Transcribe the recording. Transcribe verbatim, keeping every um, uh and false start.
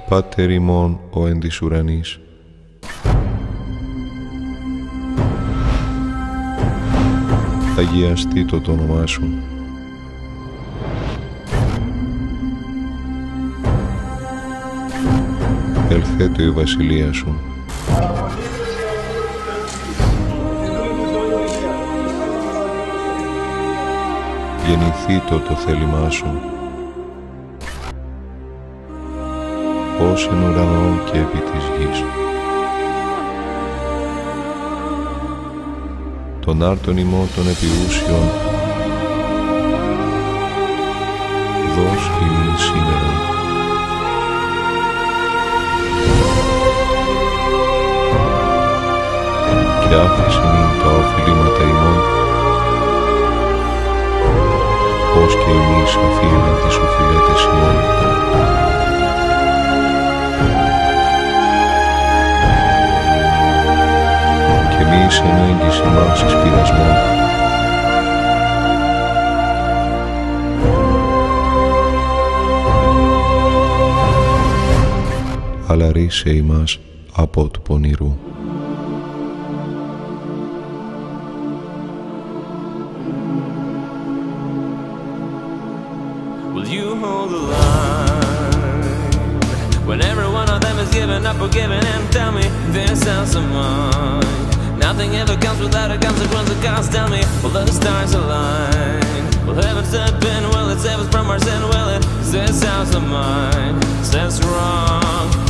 Πάτερ ημών ο εν της ουρανής. Αγιαστήτω το όνομά σου. Ελθέτω η βασιλεία σου. Γεννηθήτω το θέλημά σου, ως εν ουρανό και επί της γης. Τον άρτον ημών των επιούσιων δώσ' ημίν σήμερον. Και άφησε μην τα οφειλήματα ημών, ως και εμείς αφήνουμε τις οφειλέτες ημών. Και εμείς εν έγκυς ημάς εις πειρασμόν, αλλά ρίσε ημάς από του πονηρού. Will you hold the line when every one of them is given up or given and tell me this house of mine? Nothing ever comes without a consequence of cost. Tell me, will the stars align? Will heaven step in? Will it save us from our sin? Will it? Is this house of mine? Is this wrong?